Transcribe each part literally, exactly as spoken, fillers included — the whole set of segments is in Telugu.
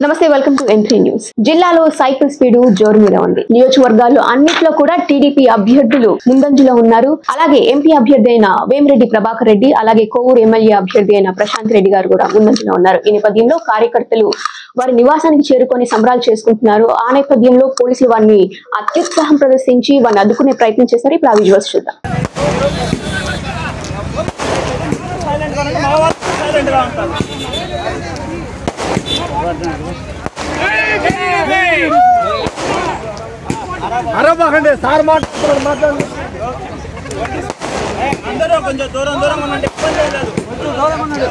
నమస్తే, welcome to M three news. జిల్లాలో సైకిల్ స్పీడ్ జోరు మీద ఉంది. నియోజకవర్గాల్లో అన్నిట్లో కూడా టీడీపీ అభ్యర్థులు ముందంజలో ఉన్నారు. అలాగే ఎంపీ అభ్యర్థి అయిన వేమిరెడ్డి ప్రభాకర్ రెడ్డి, అలాగే కోవూరు ఎమ్మెల్యే అభ్యర్థి అయిన ప్రశాంత్ రెడ్డి గారు కూడా ముందంజలో ఉన్నారు. ఈ నేపథ్యంలో కార్యకర్తలు వారి నివాసానికి చేరుకొని సంబరాలు చేసుకుంటున్నారు. ఆ నేపథ్యంలో పోలీసులు వారిని అత్యుత్సాహం ప్రదర్శించి వారిని అడ్డుకునే ప్రయత్నం చేశారు. ఇప్పుడు ఆ విజువల్స్ చూద్దాం. అరవకండి సార్ మాట్లాడు అందరూ కొంచెం దూరం దూరం ఉండండి, ఇబ్బంది లేదు. కొంచెం దూరం ఉండండి.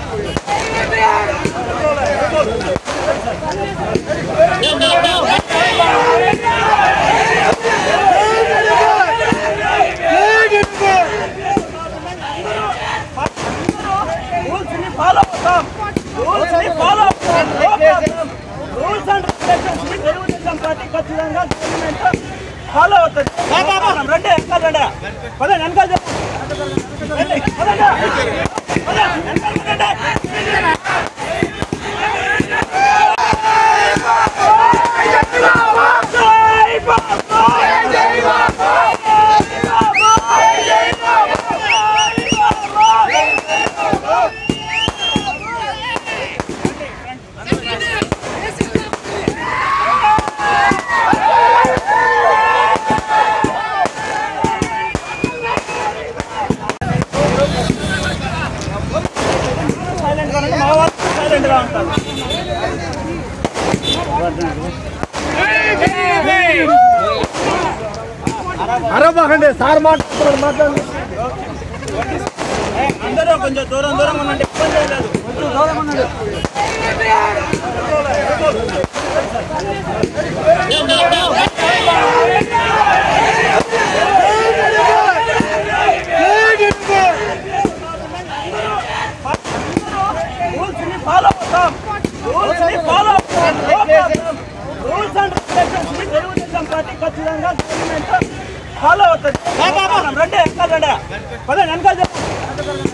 ఫాలో అవుతాం, రూల్స్ ని ఫాలో అవుతాం. Rules and regulations Telugu Desam party ఖచ్చితంగా గవర్నమెంట్ ఫాలో అవుతుంది. రండి వెనకాల రండి, పదండి వెనకాల చెప్పు. అరవకండి సార్ మాట్లాడు మాట్లాడు అందరూ కొంచెం దూరం దూరం ఉండండి, ఇబ్బంది లేదు. కొంచెం దూరం ఉండండి. రూల్స్ ని ఫాలో అవుతాం, రూల్స్ ని ఫాలో అవుతాం. Rules and regulations Telugu Desam party ఖచ్చితంగా గవర్నమెంట్ ఫాలో అవుతుంది. రండి వెనకాల రండి, పదండి వెనకాల చెప్పు.